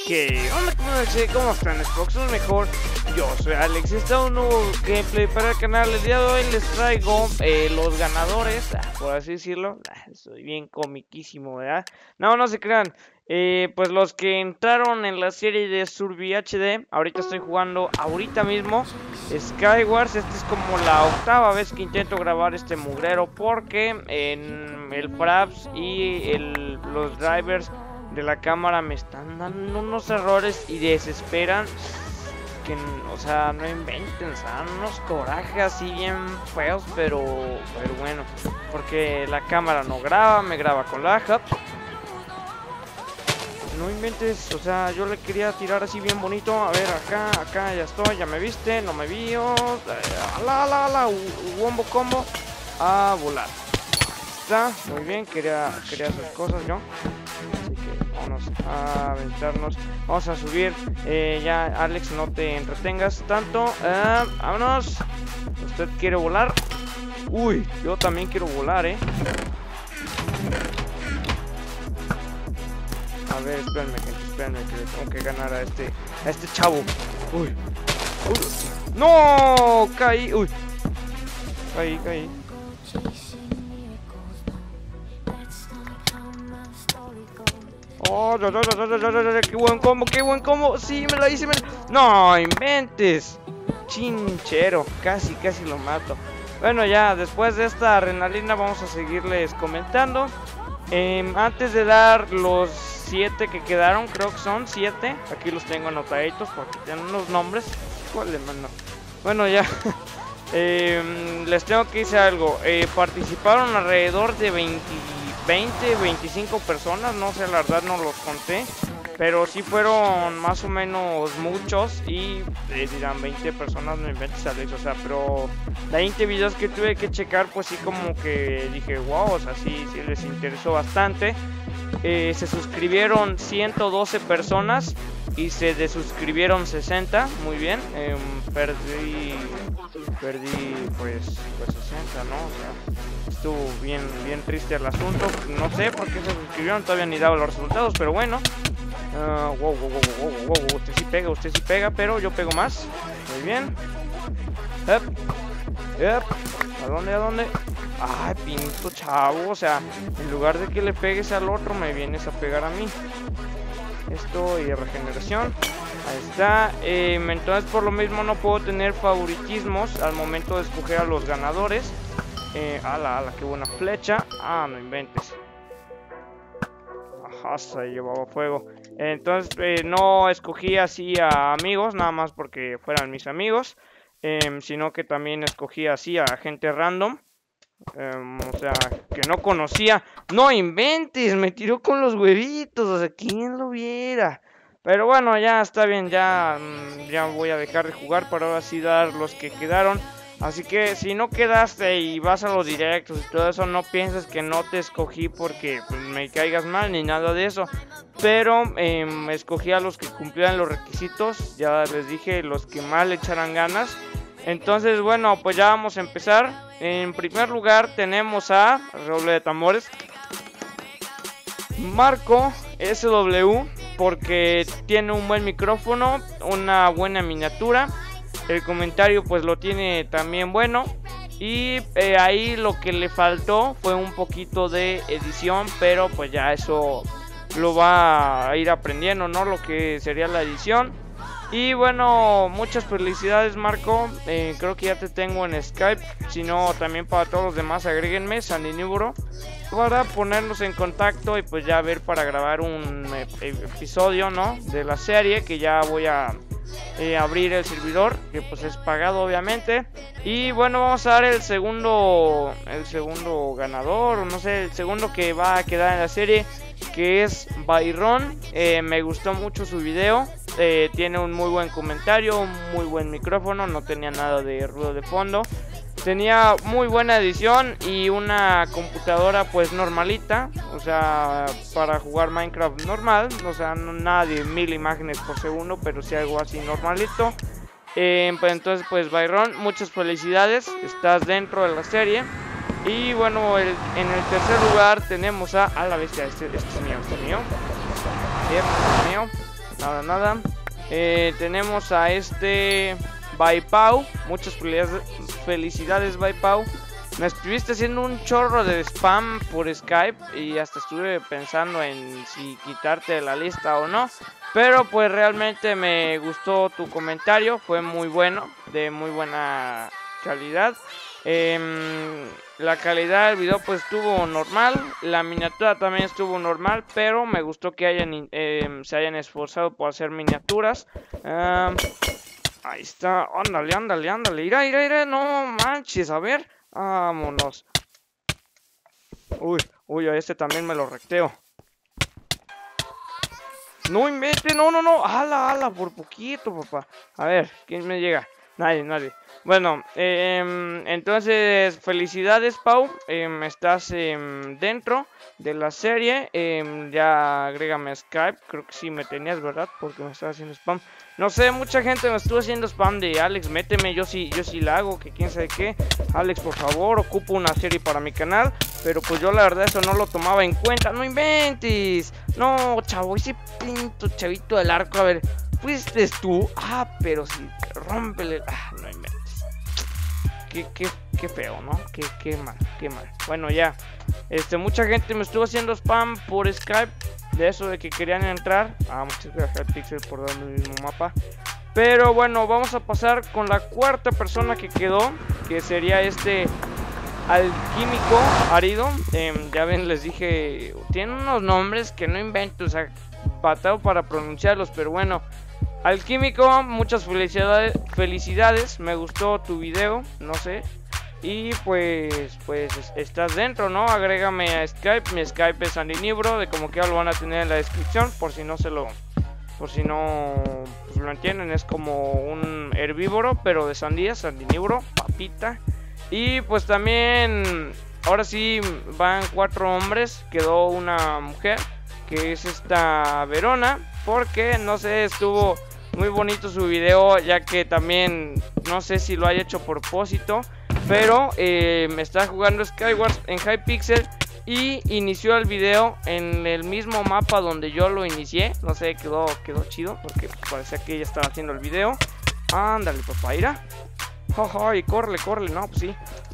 ¿Cómo están, Xbox? Mejor. Yo soy Alex y está un nuevo gameplay para el canal. El día de hoy les traigo los ganadores, por así decirlo. Soy bien comiquísimo, ¿verdad? No se crean. Pues los que entraron en la serie de Survi HD. Ahorita estoy jugando, ahorita mismo, Skywars. Esta es como la octava vez que intento grabar este mugrero, porque en el Fraps y los drivers de la cámara me están dando unos errores y desesperan. Que, o sea, no inventen, unos corajes así bien feos, pero bueno, porque la cámara no graba, me graba con la hub. No inventes, o sea, yo le quería tirar así bien bonito. A ver, acá ya estoy, ya me viste, no me vio. Wombo combo, a volar. Está, muy bien, quería hacer cosas yo. Así que vamos a aventarnos, vamos a subir. Ya, Alex, no te entretengas tanto. Vámonos. ¿Usted quiere volar? Uy, yo también quiero volar, A ver, espérenme, gente, espérenme, que le tengo que ganar a este chavo. Uy. No, caí. Uy. Caí. Oh, qué buen combo. Sí, me la hice. No inventes. Chinchero, casi lo mato. Bueno, ya después de esta adrenalina vamos a seguirles comentando. Antes de dar los 7 que quedaron, creo que son 7. Aquí los tengo anotaditos porque tienen unos nombres. ¿Cuál le mando? Bueno, ya. Les tengo que decir algo. Participaron alrededor de 25 personas. No sé, la verdad no los conté. Pero sí fueron más o menos muchos. Y dirán 20 personas, no inventes, Alex. O sea, pero 20 videos que tuve que checar, pues sí como que dije, wow, o sea, sí les interesó bastante. Se suscribieron 112 personas y se desuscribieron 60. Muy bien. Perdí pues 60, ¿no? O sea, estuvo bien triste el asunto. No sé por qué se suscribieron, todavía ni daba los resultados, pero bueno. Wow, usted sí pega, pero yo pego más. Muy bien. ¿A dónde? Ay, pinto chavo, o sea, en lugar de que le pegues al otro, me vienes a pegar a mí. Esto y regeneración. Ahí está. Entonces por lo mismo no puedo tener favoritismos al momento de escoger a los ganadores. Ala, qué buena flecha. No inventes. Ajá, se llevaba fuego. Entonces no escogí así a amigos, nada más porque fueran mis amigos. Sino que también escogí así a gente random. O sea, que no conocía. No inventes, me tiró con los huevitos. O sea, ¿quién lo viera? Pero bueno, ya está bien. Ya voy a dejar de jugar para ahora sí dar los que quedaron. Así que si no quedaste y vas a los directos y todo eso, no pienses que no te escogí porque pues, me caigas mal ni nada de eso. Pero escogí a los que cumplían los requisitos. Ya les dije, los que más le echaran ganas. Entonces, bueno, pues ya vamos a empezar. En primer lugar tenemos a Roble de Tambores, Marco SW, porque tiene un buen micrófono, una buena miniatura. El comentario pues lo tiene también bueno. Y ahí lo que le faltó fue un poquito de edición, pero pues ya eso lo va a ir aprendiendo, ¿no? Lo que sería la edición. Y bueno, muchas felicidades, Marco. Creo que ya te tengo en Skype. Si no, también para todos los demás, agréguenme, Sandiniburo, para ponernos en contacto y pues ya ver para grabar un episodio, ¿no? De la serie, que ya voy a abrir el servidor, que pues es pagado obviamente. Y bueno, vamos a dar el segundo ganador, o no sé, el segundo que va a quedar en la serie, que es Byron. Me gustó mucho su video. Tiene un muy buen comentario, un muy buen micrófono, no tenía nada de ruido de fondo, tenía muy buena edición y una computadora pues normalita, o sea, para jugar Minecraft normal, o sea, no nada de 1000 imágenes por segundo, pero sí algo así normalito. Pues entonces pues Byron, muchas felicidades, estás dentro de la serie. Y bueno, en el tercer lugar tenemos a la bestia, este es mío. hacer, mío. Nada. Tenemos a este Baipau. Muchas felicidades, Baipau. Me estuviste haciendo un chorro de spam por Skype y hasta estuve pensando en si quitarte de la lista o no. Pero pues realmente me gustó tu comentario, fue muy bueno, de muy buena calidad. La calidad del video pues estuvo normal, la miniatura también estuvo normal, pero me gustó que se hayan esforzado por hacer miniaturas. Ahí está, ándale, ira, no manches, a ver. Vámonos. Uy, a este también me lo recteo. No invente, no. Ala, por poquito, papá. A ver, ¿quién me llega? Nadie. Bueno, entonces, felicidades, Pau. Estás dentro de la serie. Ya agrégame a Skype. Creo que sí me tenías, ¿verdad? Porque me estás haciendo spam. No sé, mucha gente me estuvo haciendo spam de Alex, méteme, yo sí la hago, que quién sabe qué. Alex, por favor, ocupo una serie para mi canal. Pero pues yo la verdad eso no lo tomaba en cuenta. ¡No inventes! No, chavo, ese pinto chavito del arco. A ver, ¿fuiste tú? Pero sí, rómpele. No inventes. Qué feo, ¿no? Qué mal. Bueno, ya. Mucha gente me estuvo haciendo spam por Skype. De eso de que querían entrar. Muchas gracias Pixel por darme el mismo mapa. Pero bueno, vamos a pasar con la cuarta persona que quedó. Que sería Alquímico Arido. Ya ven, les dije, tienen unos nombres que no invento, o sea, bateo para pronunciarlos, pero bueno. Alquímico, muchas felicidades, me gustó tu video, no sé. Y pues estás dentro, ¿no? Agrégame a Skype, mi Skype es Sandinibro, de como que lo van a tener en la descripción, por si no pues lo entienden, es como un herbívoro, pero de sandía, Sandinibro, papita. Y pues también, ahora sí van 4 hombres, quedó una mujer, que es esta Verona, porque no sé, estuvo muy bonito su video, ya que también, no sé si lo haya hecho a propósito, pero me está jugando Skywars en Hypixel y inició el video en el mismo mapa donde yo lo inicié. No sé, quedó chido, porque parecía que ella estaba haciendo el video. Ándale, papá, ira. Y córrele, no, pues sí.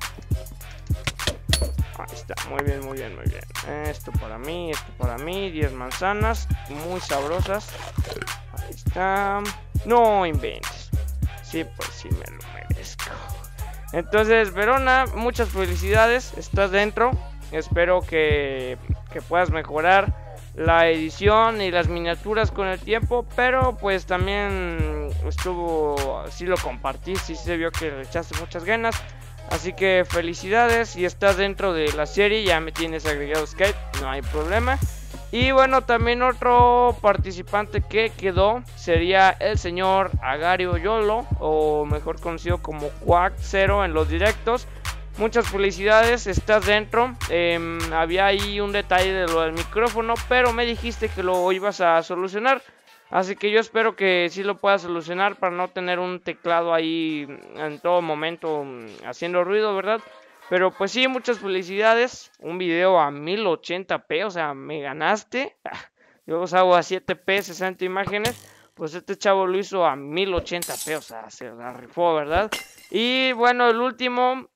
Ahí está, muy bien. Esto para mí, 10 manzanas, muy sabrosas. Ahí está. No inventes. Sí, pues sí me lo merezco. Entonces, Verona, muchas felicidades, estás dentro. Espero que puedas mejorar la edición y las miniaturas con el tiempo, pero pues también sí lo compartí, sí se vio que le echaste muchas ganas. Así que felicidades, y estás dentro de la serie, ya me tienes agregado Skype, no hay problema. Y bueno, también otro participante que quedó sería el señor Agario Yolo, o mejor conocido como Quack0 en los directos. Muchas felicidades, estás dentro. Había ahí un detalle de lo del micrófono, pero me dijiste que lo ibas a solucionar. Así que yo espero que sí lo puedas solucionar para no tener un teclado ahí en todo momento haciendo ruido, ¿verdad? Pero pues sí, muchas felicidades. Un video a 1080p, o sea, me ganaste. Yo os hago a 7p, 60 imágenes. Pues este chavo lo hizo a 1080p, o sea, se la rifó, ¿verdad? Y bueno, el último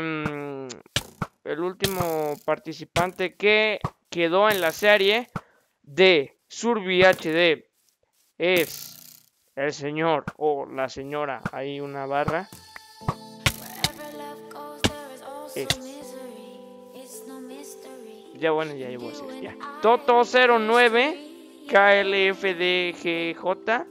participante que quedó en la serie de Survey HD es el señor o la señora, hay una barra. Ya bueno, ya llevo a decir, ya. Toto09 KLFDGJ.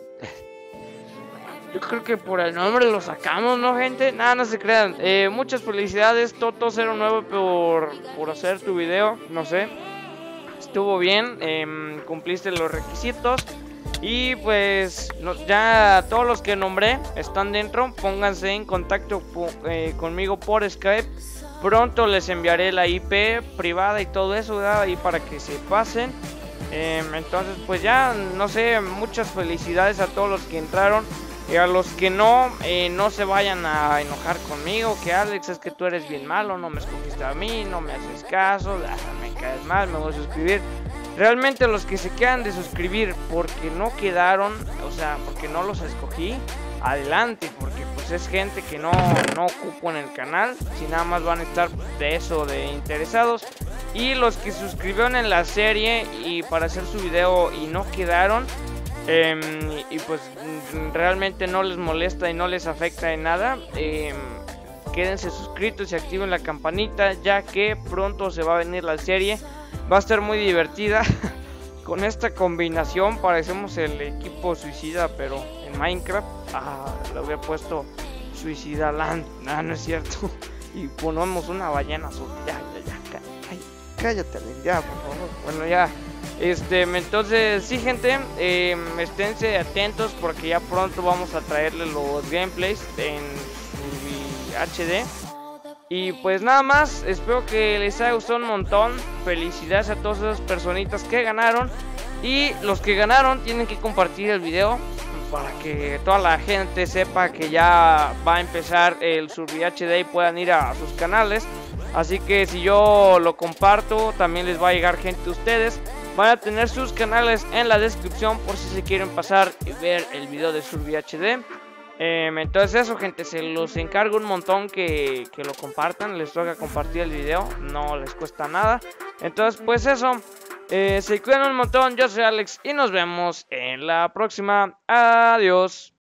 Yo creo que por el nombre lo sacamos, ¿no, gente? Nada, no se crean. Muchas felicidades, Toto09, por hacer tu video. No sé, estuvo bien, cumpliste los requisitos. Y pues ya todos los que nombré están dentro. Pónganse en contacto conmigo por Skype. Pronto les enviaré la IP privada y todo eso, ¿verdad? Ahí para que se pasen. Entonces pues ya, no sé, muchas felicidades a todos los que entraron. Y a los que no se vayan a enojar conmigo, que Alex, es que tú eres bien malo, no me escogiste a mí, no me haces caso, me caes mal, me voy a suscribir. Realmente los que se quedan de suscribir porque no quedaron, o sea, porque no los escogí, adelante, porque pues es gente que no ocupo en el canal, si nada más van a estar de eso, de interesados. Y los que se suscribieron en la serie y para hacer su video y no quedaron, y pues realmente no les molesta y no les afecta en nada, quédense suscritos y activen la campanita, ya que pronto se va a venir la serie. Va a estar muy divertida. Con esta combinación parecemos el equipo Suicida, pero en Minecraft. Le había puesto Suicida Land. No es cierto. Y ponemos una ballena azul. Ya, cállate, ya, por favor. Bueno, ya. Entonces, sí, gente, esténse atentos porque ya pronto vamos a traerles los gameplays en HD. Y pues nada más, espero que les haya gustado un montón. Felicidades a todas esas personitas que ganaron. Y los que ganaron tienen que compartir el video para que toda la gente sepa que ya va a empezar el Survi HD y puedan ir a sus canales. Así que si yo lo comparto, también les va a llegar gente a ustedes. Van a tener sus canales en la descripción por si se quieren pasar y ver el video de Survi HD. Entonces eso, gente, se los encargo un montón que lo compartan. Les toca compartir el video, no les cuesta nada. Entonces pues eso, se cuidan un montón. Yo soy Alex y nos vemos en la próxima. Adiós.